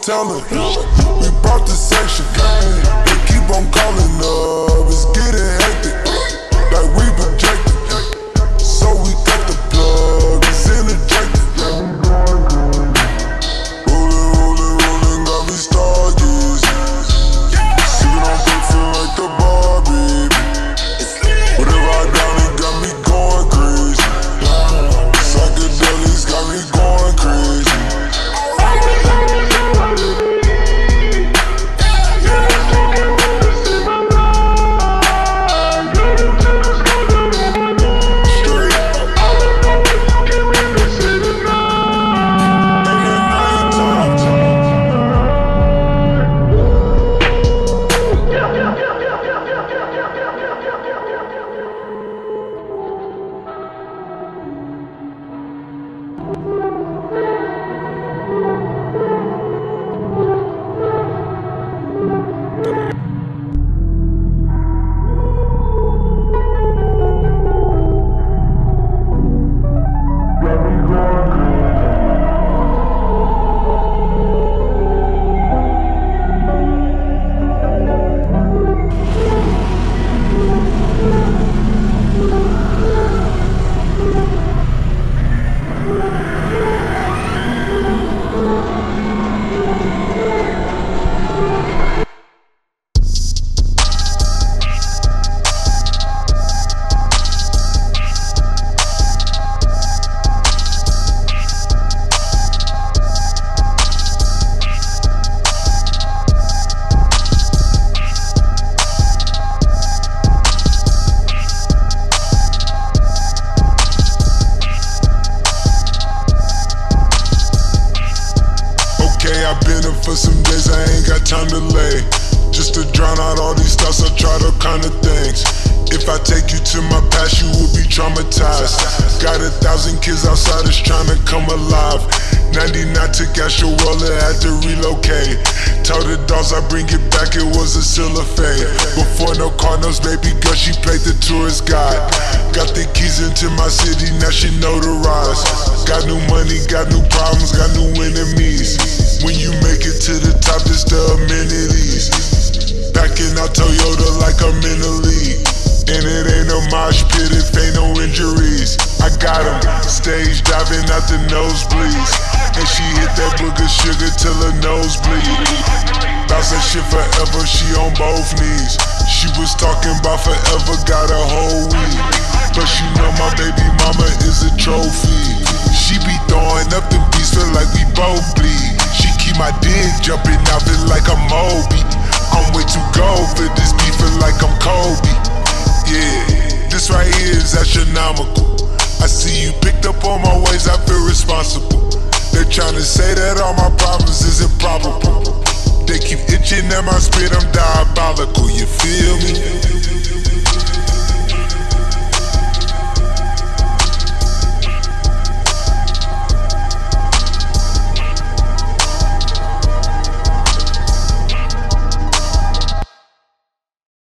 telling. We brought the section, they keep on calling up. It's getting hectic, like we projected. So we got the plug, it's interjected. Rolling, got me stargazing. Sipping on good, feel like the Barbie. Whatever I down, it got me going crazy. Psychedelics got me going crazy. I've been up for some days, I ain't got time to lay. Just to drown out all these thoughts, I tried all kind of things. If I take you to my past, you will be traumatized. Got 1,000 kids outside that's trying to come alive. 99 took Astroworld, had to relocate. Told the dogs I bring it back, it was a silver fade. Before no Cardinals, baby girl, she played the tourist guide. Got the keys into my city, now she notarized. Got new money, got new problems, got new enemies. When you make it to the top, it's the amenities. Backing out Toyota like I'm in the league. And it ain't a mosh pit if ain't no injuries. I got him, stage diving out the nosebleeds. And she hit that booger sugar till her nose bleed. Bounce that shit forever, she on both knees. She was talking about forever, got a whole week. But she know my baby mama is a trophy. She be throwing up the beats, feel like we both bleed. She keep my dick jumping out, feel like I'm Moby. I'm way too gold for this beat, feel like I'm Kobe. Yeah, this right here is astronomical. I see you picked up on my ways, I feel responsible. They're trying to say that all my problems is improbable. They keep itching at my spirit, I'm diabolical, you feel me?